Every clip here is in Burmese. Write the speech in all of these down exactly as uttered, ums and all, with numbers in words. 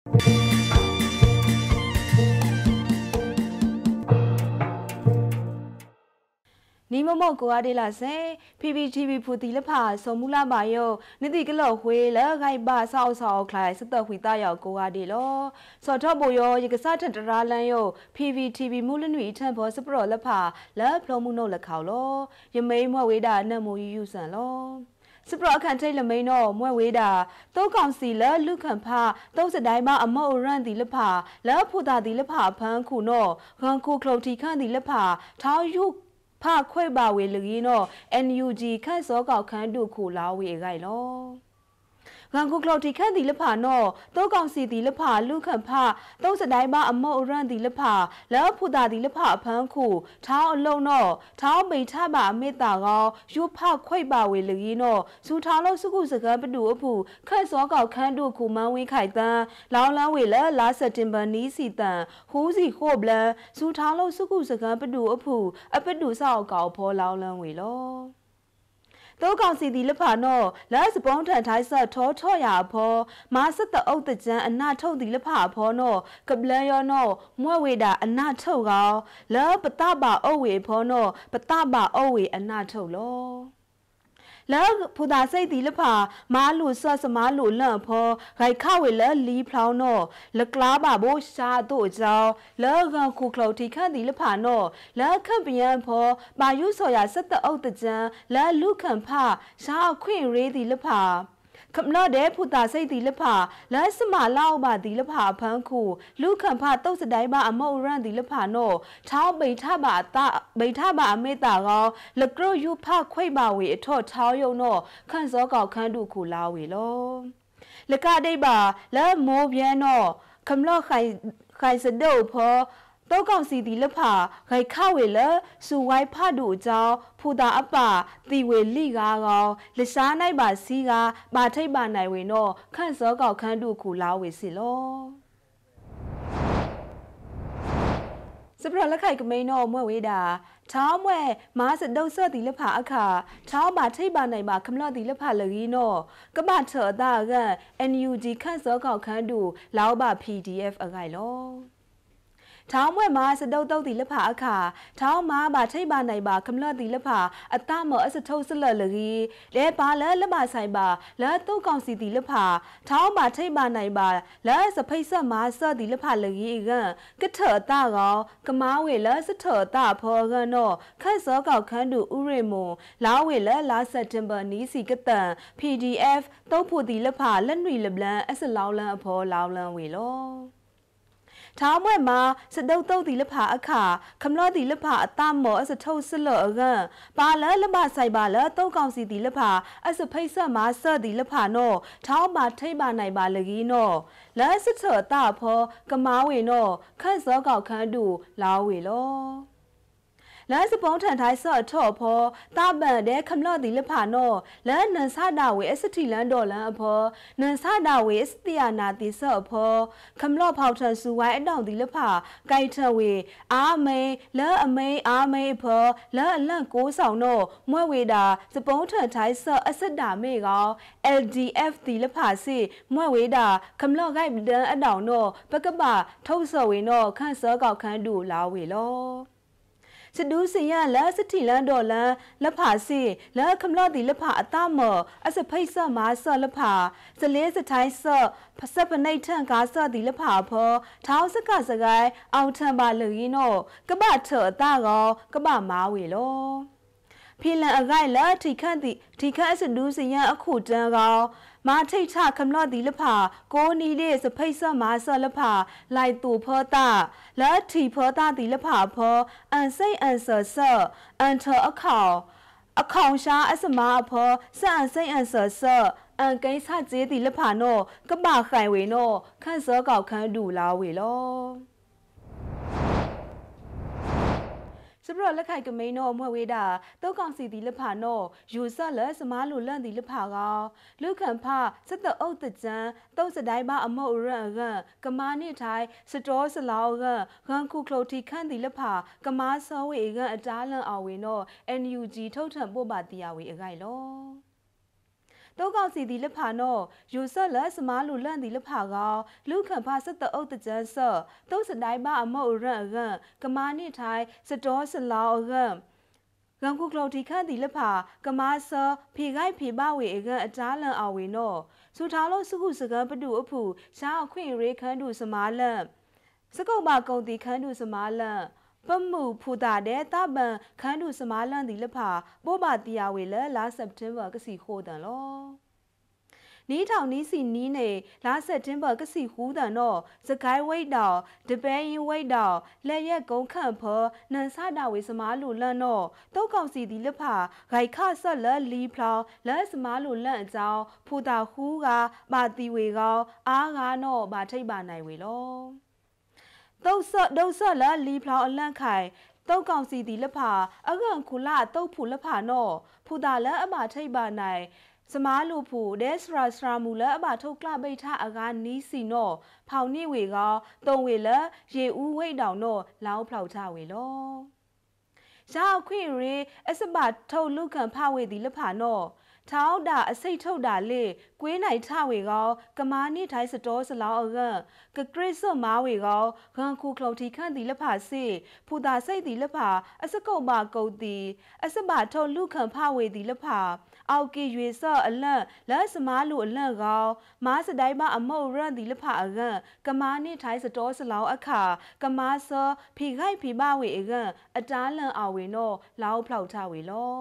နီမမော့ကိုအားဒီလာစေဖီဗီတီဗီဖူတီလဖာစောမူလာပါယောနိတိကလော့ဝေလခိုင်ပါဆောက်ဆောက်ခလိုက်စတခွေတရောက်ကိုအားဒီလောစောထော့ပိုယောရကစားထတရာလန်ယောဖီဗီတီဗီမူလနွီထန်ဘောစပရောလဖာလက်ဖလုံးမှုနှုတ်လက်ခေါလောယမိန်မွက်ဝေတာနတ်မူယူဆန်လောစပရအခန့်ထိတ်လမိန်တော့မွဲဝေးတာတောကောင်စီလလူခန့်ဖာတောစတိုင်းမအမောရန်တီလဖာလက်ဖူတာတီလဖာဖန်းခုနော်ဂန်ခုခလုတ်တီခန့်တီလဖာထောင်းယူဖခွေပါဝေလူကြီးနော် အန် ယူ ဂျီ ခန့်စောကောက်ခန်းတို့ခုလာဝေခိုင်လောဂန်ကုကလော်တီခန့်တီလဖာနော်တောကောင်စီတီလဖာလူခန့်ဖတောစတိုင်းမအမောရန်တီလဖာလက်ဖူတာတီလဖာဖန်းခုထောင်းအလုံးနော်ထောင်းမိထပါအမေတာကောယူဖခွေပါဝေလူကြီးနော်စူထောင်းလို့စုခုစကားပတူအဖူခန့်စောကောက်ခန်းတို့ခုမန်းဝင်းခိုင်တန်းလောင်းလန်းဝေလဲလာစက်တင်ဘာနီးစီတန်ဟူးစီခို့ဘလန်စူထောင်းလို့စုခုစကားပတူအဖူအပတူဆောက်ကောက်ဖောလောင်းလန်းဝေလောတောကောင်စီတီလဖာနော်လက်စပေါင်းထန်ထိုင်းဆက်ထောထော့ရဖောမာစတအုတ်တကြံအနာထုတ်တီလဖာဖောနော်ကပလန်ယောနော်မွဲဝေတာအနာထုတ်ကောလက်ပတပါအုတ်ဝေဖောနော်ပတပါအုတ်ဝေအနာထုတ်လောလက်ဖူတာစိတ်တီလဖာမာလူဆော့စမာလူလန့်ဖောဂိုက်ခဝေလက်လီဖလောင်းနော်လကလာပါဘိုရှာတို့ကြောင်းလက်ကန်ခုခလုတ်တီခန့်တီလဖာနော်လက်ခန့်ပယံဖောပါယုဆော်ရစတအုတ်တကြံလက်လူခန့်ဖရှာခွင့်ရေးတီလဖာခမလော့တဲ့ဖူတာစိတ်တီလဖာလက်စမလောက်ပါတီလဖာဖန်းခုလူခန့်ဖတုတ်စတိုင်းပါအမောရန်တီလဖာနော်ထောင်းပိထပါတာပိထပါအမေတာကောလကရယူဖခွိပါဝေအထော့ထောင်းယုံနော်ခန့်စောကောက်ခန်းတို့ခုလာဝေလောလကဒိတ်ပါလက်မိုးပြန်နော်ခမလော့ခိုင်ခိုင်စဒုတ်ဖောတောကောင်စီတီလဖာဂိုက်ခဝေလစူဝိုင်းဖတို့အကြောင်းဖူတာအပတီဝေလိကားကောင်လရှားနိုင်ပါစီကားပါထိတ်ပါနိုင်ဝင်တော့ခန့်စောကောက်ခန်းတို့ခုလာဝေစီလောစပရလက်ခိုက်ကမိန်တော့မွဲဝေးတာထောင်းမွဲမားစဒုတ်ဆော့တီလဖာအခါထောင်းပါထိတ်ပါနိုင်ပါခမလော့တီလဖာလကြီးနော်ကမထော်တာက အန် ယူ ဂျီ ခန့်စောကောက်ခန်းတို့လောက်ပါ ပီ ဒီ အက်ဖ် အခိုင်လောထောင်းမွဲမှာစတုတ်တုတ်တီလဖာအခါထောင်းမာပါထိတ်ပါနိုင်ပါခမလော့တီလဖာအတမောအစထုတ်စလလကြီးလဲပါလဲလမဆိုင်ပါလဲတုတ်ကောင်စီတီလဖာထောင်းပါထိတ်ပါနိုင်ပါလဲစဖိတ်ဆက်မာဆော့တီလဖာလကြီးကကထအတကောကမားဝေလဲစထအတဖောကနော်ခန့်စောကောက်ခန်းတူဥရေမွန်လာဝေလဲလာစက်တင်ဘာနီးစီကတန် ပီ ဒီ အက်ဖ် တုတ်ဖို့တီလဖာလက်နွေလပလန်အစလောင်းလန်းအဖောလောင်းလန်းဝေလောထောင်းမွဲမှာစတုတ်တုတ်တီလဖာအခါခမလော့တီလဖာအတမောအစထုတ်စလော့အကန်ပါလဲလမဆိုင်ပါလဲတုတ်ကောင်စီတီလဖာအစဖိတ်ဆက်မှာဆော့တီလဖာနော်ထောင်းပါထိတ်ပါနိုင်ပါလကြီးနော်လဲစချောတာဖောကမားဝေနော်ခန့်စောကောက်ခန်းတူလာဝေလောလဲစပေါင်းထန်ထိုင်းဆော့ထော့ဖောတာပန်တဲ့ခမလော့တီလဖာနော်လဲနန်ဆာတာဝေအစတီလန်ဒေါ်လန်အဖောနန်ဆာတာဝေအစတီယာနာတီဆော့ဖောခမလော့ဖောက်ထန်ဆူဝိုင်းအတောင်တီလဖာကြိုက်ထဝေအာမေလဲအမေအာမေဖောလဲအလန့်ကိုးဆောင်နော်မွဲဝေတာစပေါင်းထန်ထိုင်းဆော့အစတာမေကော အယ် ဒီ အက်ဖ် တီလဖာစီမွဲဝေတာခမလော့ဂိုက်ဒန်အတောင်နော်ပကပထုတ်ဆော့ဝေနော်ခန့်စောကောက်ခန်းတူလာဝေလောစဒူးစင်ရလက်စတီလန်ဒေါ်လန်လက်ဖာစီလက်ခမလော့တီလက်ဖာအတမောအစဖိတ်ဆော့မာဆော့လက်ဖာစလေးစထိုင်းဆော့ဖစပနိတ်ထန်ကားဆော့တီလက်ဖာဖောထောင်းစကစကိုင်းအောင်ထန်ပါလူကြီးနော်ကပထော်အတကောကပမားဝေလောဖီလန်အခိုင်လက်ထိခန့်တီထိခန့်စဒူးစင်ရအခုတန်းကောမာထိတ်ချခမလော့တီလဖာကိုနီလေးစဖိတ်ဆော့မာဆော့လဖာလိုက်တူဖောတာလက်ထီဖောတာတီလဖာဖောအန်စိတ်အန်ဆော့ဆော့အန်ထော်အခေါင်အခေါင်ရှာအစမာဖောစအန်စိတ်အန်ဆော့ဆော့အန်ကိန်းဆကျေးတီလဖာနော်ကပခိုင်ဝေနော်ခန့်စောကောက်ခန်းတူလာဝေလောစပရလက်ခိုက်ကမိန်နော်မွဲဝေးတာတောကောင်စီတီလဖာနော်ယူဆော့လက်စမားလူလန့်တီလဖာကောလူခန့်ဖစတအုတ်တကြံတုတ်စတိုင်းပါအမောရန်ကန်ကမာနိထိုင်စတောစလောကန်ဂန်ခုခလုတ်တီခန့်တီလဖာကမာဆောဝေကန်အတားလန့်အောင်ဝေနော် အန် ယူ ဂျီ ထုတ်ထံပို့ပါတီယာဝေအခိုင်လောတောကောင်စီဒီလက်ဖာနော်ယူဆလက်စမားလူလန့်ဒီလက်ဖာကောလူခံဖာစတအုတ်တကြန်းဆော့တုံးစတိုင်းပါအမော့ရန်ရန်ကမာနိထိုင်စတော်စလောရန်ဂံကုကလော်တီခန့်ဒီလက်ဖာကမာဆာဖေခိုက်ဖေပဝေအကန်အတားလန်အဝေနော်စူထားလို့စကုစကန်ပတူအဖူရှားအခွင့်ရေခန်းတူစမားလန့်စကုတ်ပါကုံတီခန်းတူစမားလန့်ပမှုဖူတာတဲ့တပန်ခန်းတူစမားလန့်ဒီလက်ဖာပို့ပါတီယာဝေလဲလာစက်တင်ဘာကစီခိုးတန်လောနီးထောင်နီးစီနီးနေလာစက်တင်ဘာကစီဟူးတန်တော့စကိုင်းဝိတ်တောင်တပဲရင်ဝိတ်တောင်လက်ရက်ကုန်းခန့်ဖော်နန်ဆတာဝေစမားလူလန့်တော့တောက်ကောင်စီဒီလက်ဖာဂိုက်ခဆက်လက်လီဖလောင်လက်စမားလူလန့်အကြောင်းဖူတာဟူးကပါတီဝေကောအားကားတော့ဗာထိတ်ပါနိုင်ဝေလောတုတ်ဆော့တုတ်ဆော့လက်လီဖလောင်အလန့်ခိုင်တောက်ကောင်စီဒီလက်ဖာအကန်ခုလာတုတ်ဖူလက်ဖာနော်ဖူတာလက်အမထိတ်ပါနိုင်စမားလူဖူဒဲစရာစရာမူလအဘထုတ်ကလပိတ်ထအကားနီးစီနော့ဖောင်နိဝေကောတုံဝေလရေဦးဝိတ်တောင်နော့လောင်းဖောက်ချဝေလောရှားခွင့်ရေအစပထုတ်လူခံဖဝေသည်လဖာနော့ထောက်တာအစိတ်ထုတ်တာလေကွေးနိုင်ထဝေကောကမာနိထိုင်းစတော်စလောင်းအကန်ကကရစ်စော့မားဝေကောဂန်ခုခလုတ်တီခန့်သည်လဖာစီဖူတာစိတ်သည်လဖာအစကုတ်ပါကုတ်သည်အစပထုတ်လူခံဖဝေသည်လဖာအောက်ကီရွေဆော့အလန့်လက်စမားလူအလန့်ကောမားစတိုင်းမအမုတ်ရန်ဒီလဖအကန်ကမာနိထိုင်းစတော်စလောင်းအခါကမာဆောဖီခိုက်ဖီမဝေအကန်အတားလန့်အဝေနောလောင်းဖောက်ချဝေလော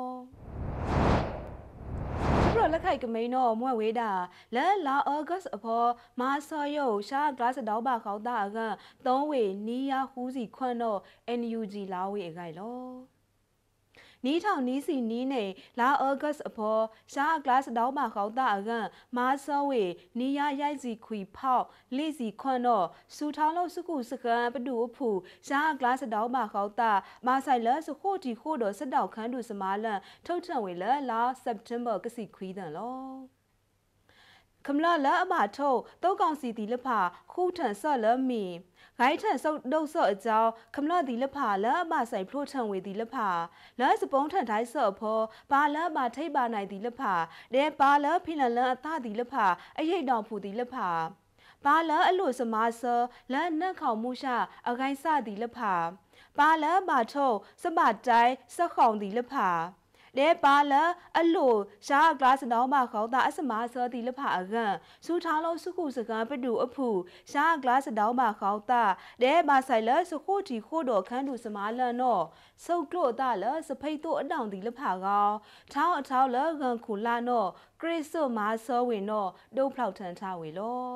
ပရလက်ခိုက်ကမိန်နောမွဲ့ဝေးတာလဲလာအောဂတ်အဖော်မာဆောယုရှာဂလတ်တောက်ပါခေါတာအကန်သုံးဝေနီးယာဟူးစီခွန့်နော အန် ယူ ဂျီ လာဝေအခိုင်လောနီးထောင်နီးစီနီးနေလာအောဂတ်အဖော်ရှားကလတ်တောက်ပါခေါတာအကန်မာဆောဝေနီးယာရိုက်စီခွီဖောက်လိစီခွန့်နောစူထောင်းလို့စကုစကန်ပတူအဖူရှားကလတ်တောက်ပါခေါတာမာဆိုင်လစခိုတီခိုတော်စတောက်ခန်းတူစမာလန်ထုတ်ထံဝေလလာစက်တင်ဘာကစီခွီးတန်လောခမလာလအမထုတ်တောက်ကောင်စီတီလဖာခုထန်ဆော့လမီဂိုင်းထန်ဆုပ်ဒုတ်ဆော့အကြောင်းခမလာတီလဖာလအမဆိုင်ဖလို့ထန်ဝေတီလဖာလဲစပုံးထန်တိုင်းဆော့ဖောဘာလအမထိတ်ပါနိုင်တီလဖာဒဲဘာလဖိလန်လအသတီလဖာအရိတ်တောင်ဖူတီလဖာဘာလအလို့စမားဆောလဲနက်ခေါမှုရှာအဂိုင်းစတီလဖာဘာလအမထုတ်စပတိုင်းစက်ခေါင်တီလဖာလဲပါလအလို့ရှားကလတ်တောင်းပါခေါတာအစမားစောတီလဖအကန်စူထားလို့စုခုစကန်ပတူအဖူရှားကလတ်တောင်းပါခေါတာလဲပါဆိုင်လစခိုတီခိုတော်ခန်းတူစမားလန်နော့စုတ်လို့တာလစဖိတ်တို့အတောင်တီလဖကောထောင်းအထောက်လကန်ခုလာနော့ကရစ်ဆိုမာဆောဝေနော့ဒုံဖောက်ထန်ချဝေလော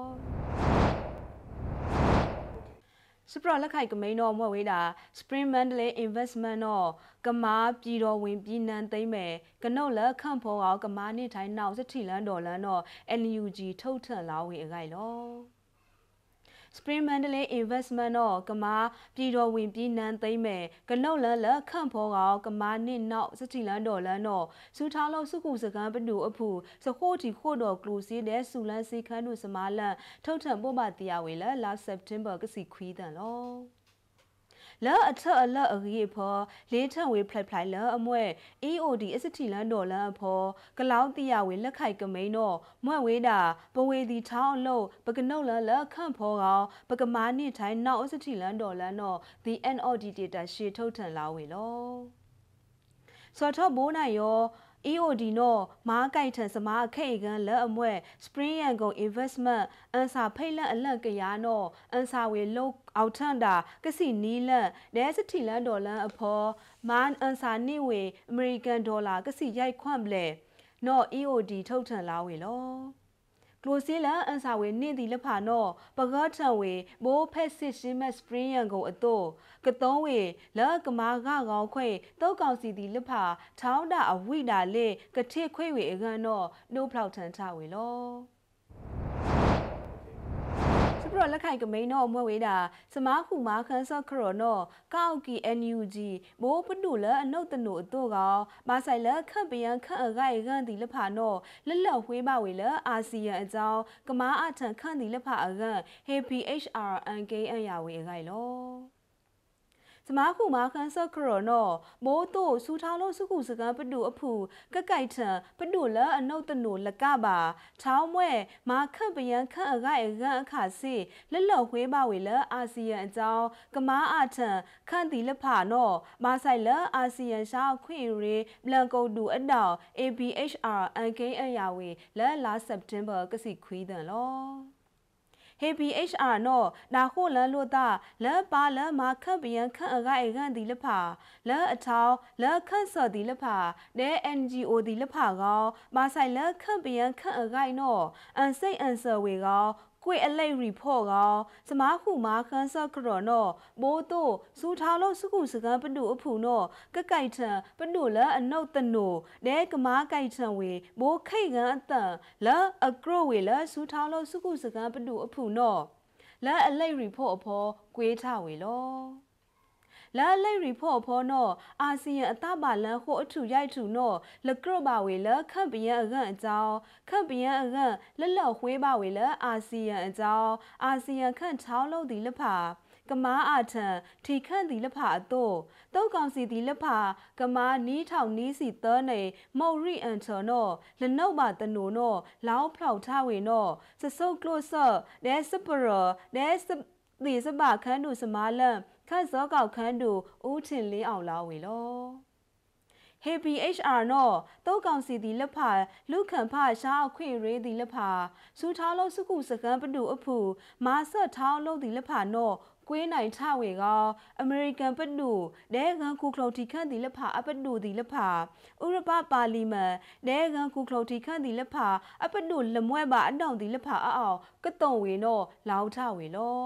စပရလက်ခိုက်ကမိန်တော့မွဲ့ဝေးတာ Spring Mandalay Investment တော့ကမားပြည်တော်ဝင်ပြည်နန်းသိမ့်မယ်ကနုတ်လက်ခန့်ဖော်အောင်ကမားနေထိုင်နောက်စထီလန်းဒေါ်လန်းတော့ အန် ယူ ဂျီ ထုတ်ထန်လာဝေအခိုင်လော Spring Mandalay Investment တော့ကမားပြည်တော်ဝင်ပြည်နန်းသိမ့်မယ်ကနုတ်လန်းလက်ခန့်ဖော်အောင်ကမားနေနောက်စထီလန်းဒေါ်လန်းတော့စူထားလို့စုခုစကန်ပတူအဖူစခိုတီခိုတော်ကလူစီတဲ့စူလန်းစီခန်းတို့စမားလန်ထုတ်ထန်ပို့ပါတရားဝေလဲလာစက်တင်ဘာကစီခွီးတန်လောလဲအထအလက်အကြီးဖော်လေးထံဝေဖလိုက်ဖလိုက်လဲအမွဲ အီ အို ဒီ အစတီလန်ဒေါ်လန်အဖော်ကလောင်းတရားဝေလက်ခိုက်ကမိန်တော့မွဲ့ဝေးတာပဝေဒီထောင်းအလို့ပကနုတ်လန်လက်ခန့်ဖော်ကောင်ပကမာနိထိုင်နောက်အစတီလန်ဒေါ်လန်တော့ ဒီ အန် အော် ဒီ data ရှေထုတ်ထန်လာဝေလောစောထောဘိုးနိုင်ရောအီ အို ဒီ နော်မားကိုက်ထန်စမားခိတ်ကန်လက်အမွဲ Spring ရန်ကုန် Investment အန်စာဖိတ်လက်အလန့်ကရနော်အန်စာဝေလုတ်အောက်ထန်တာကစီနီလန့်ဒဲစတီလန်ဒေါ်လန်အဖော်မန်အန်စာနိဝေအမေရိကန်ဒေါ်လာကစီရိုက်ခွန့်ပလေနော် အီ အို ဒီ ထုတ်ထန်လာဝေလောကလိုစီလန်အန်စာဝေနင့်ဒီလဖာနော်ပကော့ထန်ဝေဘိုးဖက်စစ်ရှင်းမက်စပရင်ရန်ကုန်အတော့ကတုံးဝေလကမာကကောင်ခွေတောက်ကောင်စီဒီလဖာထောင်းတာအဝိတာလေကထိခွေဝေအကန်နော်နှုတ်ဖောက်ထန်ချဝေလောစပရလက်ခိုက်ကမိန်နော်မွဲ့ဝေးတာစမားခုမာခန်းဆော့ခရောနော်ကောက်ကီ အန် ယူ ဂျီ ဘိုးပနုလအနုတ်တနုအတော့ကောင်မာဆိုင်လခန့်ပယံခန့်အဂိုင်ကန်ဒီလဖာနော်လက်လက်ဝေးပါဝေလအာဆီယံအကြောင်းကမာအထန်ခန့်ဒီလဖာအကန် ဟေ ပီ အိတ်ချ် အာ အန် ကေ အန် ရဝေအဂိုင်လောစมาคู่มาคันเซอร์ครอนอโบโตสูท้าโลสุกุสกันปดูอผูกะไก่ทันปดูละอนนตโนละกะบาเช้าแม่มาคันปยันคันอะไกอะกันอะขาสิละหล่อหวยบาเวละอาเซียนเจ้ากะมาอาทันคันตีละผานอมาใส่ละอาเซียนชาခွင့်รีဘလန်ကိုဒူအတောင် A B H R အန်ကိအရာဝေလဲလာစက်တင်ဘာကစီခွေးတယ်လော H B H R နော်ဒါခိုလန်လို့တာလဲပါလဲမာခန့်ပြန်ခန့်အကအိကန်ဒီလဖာလဲအချောင်းလဲခန့်စော်ဒီလဖာဒဲ N G O ဒီလဖာကောမာဆိုင်လဲခန့်ပြန်ခန့်အကိုင်နော်အန်စိတ်အန်ဆာဝေကောကွေအလိတ်ရီဖော့ကောစမားခုမာခန်းဆော့ကရော်နော်ဘိုးတို့စူထောင်းလို့စုခုစကန်ပဒူအဖူနော်ကကြိုက်ထံပဒူလဲအနုတ်တနိုဒဲကမားကြိုက်ထံဝေဘိုးခိတ်ကန်အတန်လဲအကရော့ဝေလဲစူထောင်းလို့စုခုစကန်ပဒူအဖူနော်လဲအလိတ်ရီဖော့အဖော်ကွေးထဝေလောလာလိရီဖော့ဖောနော်အာဆီယံအတပါလန်ခိုအထူရိုက်ထူနော်လကရပါဝေလခန့်ပယံအကန်အကြောင်းခန့်ပယံအကန်လလော့ခွေးပါဝေလအာဆီယံအကြောင်းအာဆီယံခန့်ချောင်းလုံးဒီလဖာကမားအာထံထီခန့်ဒီလဖာအတော့တောက်ကောင်စီဒီလဖာကမားနီးထောင်နီးစီသောနေမော်ရီအန်ချော်နော်လနှုတ်ပါတနိုနော်လောင်းဖောက်ထားဝေနော်စစုပ်ကလော့ဆော့ဒဲစပရဒဲစဒီစပါခန်းတို့စမားလန်ခန့်စောကောက်ခန်းတို့ဦးထင်လင်းအောင်လာဝေလော H B H R နော်တောက်ကောင်စီဒီလက်ဖာလူခံဖရှားအခွင့်ရေးဒီလက်ဖာစူထောင်းလို့စုခုစကန်ပဒူအဖူမာဆော့ထောင်းလို့ဒီလက်ဖာနော်ကွေးနိုင်ထဝေကောအမေရိကန်ပဒူဒဲကန်ကူကလော်တီခန့်ဒီလက်ဖာအပဒူဒီလက်ဖာဥရပပါလီမန်ဒဲကန်ကူကလော်တီခန့်ဒီလက်ဖာအပဒူလမွဲပါအတောင်ဒီလက်ဖာအောက်ကတုံဝေနော်လောင်းထဝေလော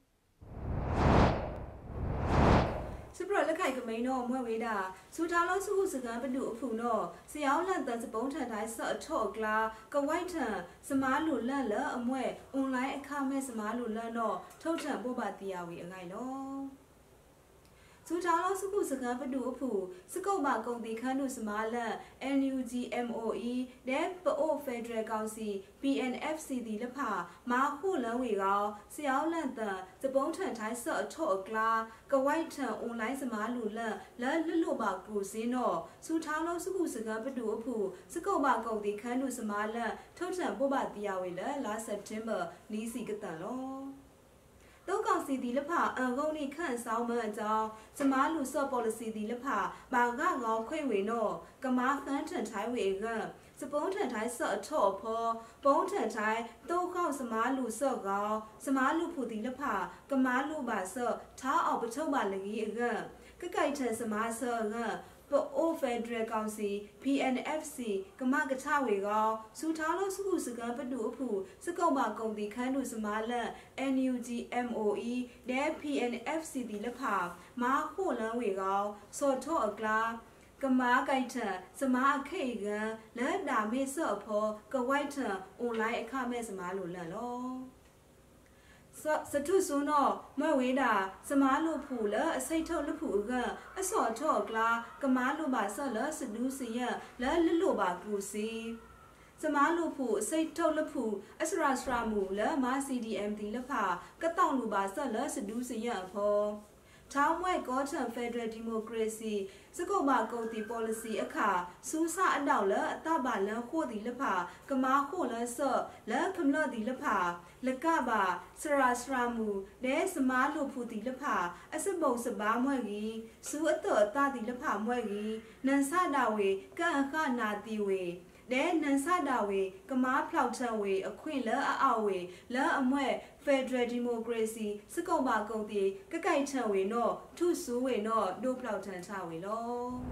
စပရလက်ခိုက်ကမိန်တော့မွဲဝေးတာစူထားလို့စုခုစကန်ပဒူအဖူတော့ဆရာလန်တန်စပုံးထန်တိုင်းဆော့အထော့ကလာကဝိုက်ထန်စမားလူလန့်လအမွဲအွန်လိုင်းအခမဲ့စမားလူလန့်တော့ထုတ်ထန်ပို့ပါတီယာဝေအငိုင်တော့စူထားလို့စုခုစကန်ပဒူအဖူစကုတ်ပါကုန်တီခန်းတို့စမားလန့် N U G M O E ဒဲပအိုဖက်ဒရယ်ကောင်စီ P N F C ဒီလဖာမာခုလန်းဝေကောဆရာလန်တန်စပုံးထန်တိုင်းဆော့အထော့ကလာကဝိုက်ထန်အွန်လိုင်းစမားလူလန့်လဲလွတ်လွတ်ပါကူစင်းတော့စူထားလို့စုခုစကန်ပဒူအဖူစကုတ်ပါကုန်တီခန်းတို့စမားလန့်ထုတ်ထန်ပို့ပါတီယာဝေလဲလာစက်တင်ဘာနီးစီကတန်လောတောက်ကောင်စီဒီလဖာအန်ကုန်နိခန့်ဆောင်မအကြောင်းစမားလူဆော့ policy ဒီလဖာဘာကငေါခွေဝေနော်ကမားခန်းထန်ထိုင်းဝေကစပုံးထန်ထိုင်းဆော့အထော့ဖောပုံးထန်ထိုင်းတောက်ကောင်စမားလူဆော့ကောစမားလူဖူဒီလဖာကမားလူပါဆော့ထားအောင်ပထုတ်ပါလကြီးအကကကြိုက်ထန်စမားဆော့ကပအိုဖက်ဒရယ်ကောင်စီ P N F C ကမကချဝေကောစူထားလို့စုခုစကန်ပဒူအဖူစကုတ်မကုန်တီခန်းတို့စမားလန့် N U G M O E ဒဲ P N F C ဒီလဖာမာခိုလန်းဝေကောစော်ထော့အကလာကမားကိုက်ထန်စမားအခိတ်ကန်လက်တာမေဆော့ဖောကဝိုက်ထန်အွန်လိုင်းအခမဲ့စမားလိုလန့်လောစတုဆုနောမဝေးတာစမားလို့ဖူလအစိတ်ထုတ်လဖူကအစော်ထော့ကလာကမားလို့ပါဆော့လစဒူးစီယလဲလလို့ပါကူစီစမားလို့ဖူအစိတ်ထုတ်လဖူအစရာစရာမူလဲမာ C D M ဒီလဖာကတောင်လို့ပါဆော့လစဒူးစီယဖောထောင်းမွဲကောထန်ဖက်ဒရယ်ဒီမိုကရေစီစကုတ်မကုန်တီ policy အခါစူးစအတောက်လအတပါလန်ခို့ဒီလဖာကမာခို့လဆော့လဲခမလဒီလဖာလကပါစရာစရာမူဒဲစမားလို့ဖူတီလဖာအစပုံစပါမွဲကြီးစူအတော်တာတီလဖာမွဲကြီးနန်ဆတာဝေကန်အခနာတီဝေဒဲနန်ဆတာဝေကမားဖောက်ထံဝေအခွင့်လဲအအောက်ဝေလဲအမွဲ Federal Democracy စကုတ်ပါကုန်တီကကြိုက်ထံဝေနော်ထုဆူဝေနော်ဒိုဖောက်ထံချဝေလော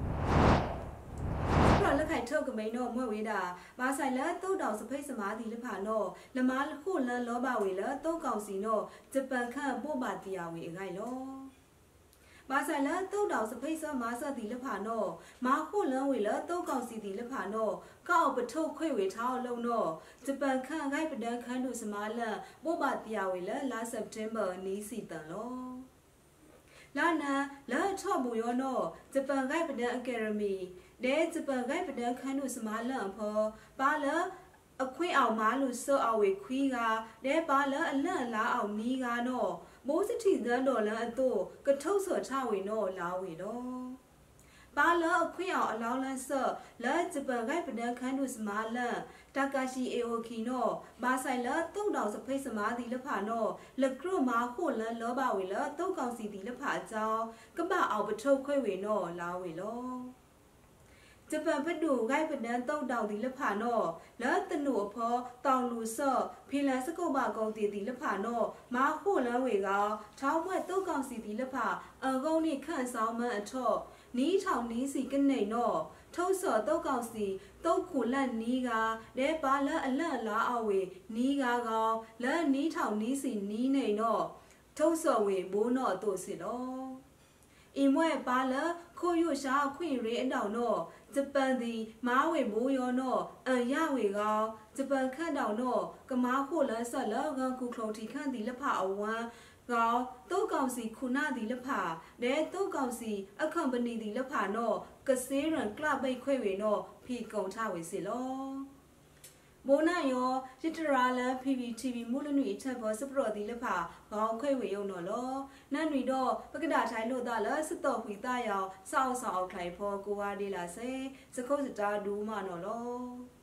လက်ခိုင်ထုတ်ကမိန်တော့မွဲဝေးတာဘာဆိုင်လဲတုတ်တောင်စဖိတ်စမားဒီလဖာနော်လမားခုလန်လောဘဝေလဲတုတ်ကောင်စီနော်ဂျပန်ခန့်ပို့ပါတီယာဝေအခိုင်လောဘာဆိုင်လဲတုတ်တောင်စဖိတ်စမားဆက်ဒီလဖာနော်မာခုလန်ဝေလဲတုတ်ကောင်စီဒီလဖာနော်ကောက်ပထုတ်ခွေဝေထားအောင်လုံးနော်ဂျပန်ခန့်ဂိုက်ပဒန်ခန့်တို့စမားလန်ပို့ပါတီယာဝေလဲလာစက်တင်ဘာနီးစီတန်လောလာနာလာထော့ဘူယောနော်ဂျပန်ဂိုက်ပဒန်အကယ်ဒမီဒဲဂျပန်ဂိုက်ပဒန်ခန်းတို့စမားလန်ဖောပါလအခွင့်အောင်မားလူစောအဝေခွီးကတဲပါလအလန့်လာအောင်နီးကနော်မိုးစတိသန်းတော်လန်းအတို့ကထုတ်စော်ချဝေနော်လာဝေတော့ပါလအခွင့်အောင်အလောင်းလန်းစောလဲဂျပန်ဂိုက်ပဒန်ခန်းတို့စမာလန်တာကာရှိအေအိုခီနော်ဘာဆိုင်လတုံတောင်စဖိတ်စမာဒီလဖာနော်လကရမာခိုလန်လောဘဝေလတုတ်ကောင်စီဒီလဖာအကြောင်းကပအောင်ပထုတ်ခွေဝေနော်လာဝေလောဂျပန်ဘဒူဂိုက်ပဒန်တုတ်တောင်ဒီလဖာနော်လဲတနုအဖောတောင်လူဆော့ဖီလန်စကုတ်မကောင်တီဒီလဖာနော်မာခိုလန်ဝေကထောင်းမွဲ့တုတ်ကောင်စီဒီလဖာအကုန်းနိခန့်ဆောင်မန်းအထော့နီးထောင်နီးစီကနေနော်ထုံးစော်တုတ်ကောင်စီတုတ်ခုလက်နီးကလဲပါလက်အလက်လားအဝေနီးကကောင်လက်နီးထောင်နီးစီနီးနေနော်ထုံးစော်ဝေဘိုးနော်တို့စီတော့အင်းမွဲပါလက်ခိုရွရှာခွင့်ရေးအတောင်နော်ဂျပန်ဒီမားဝေဘိုးရောနော်အန်ရဝေကောင်ဂျပန်ခန့်တောင်နော်ကမားခိုလက်ဆက်လောကကုခလုံးတီခန့်ဒီလက်ဖအဝမ်းကောတုတ်ကောင်စီခုနာဒီလဖာဒဲတုတ်ကောင်စီအခမ်ပနီဒီလဖာနော်ကစေးရန်ကလပ်ပိတ်ခွေဝေနော်ဖီကုံထဝေစီလောမိုးနာယောရစ်တရာလန် ပီ ဗီ တီ ဗီ မူလနွေချက်ဘောစပရော်ဒီလဖာဘောင်းခွေဝေယုံနော်လောနန်ရီတော့ပကဒါထိုင်လို့တာလစတော့ဝီတာယောင်စောက်စောက်ထိုင်ဖောကိုဝါဒီလာစေစခုတ်စတာဒူးမနော်လော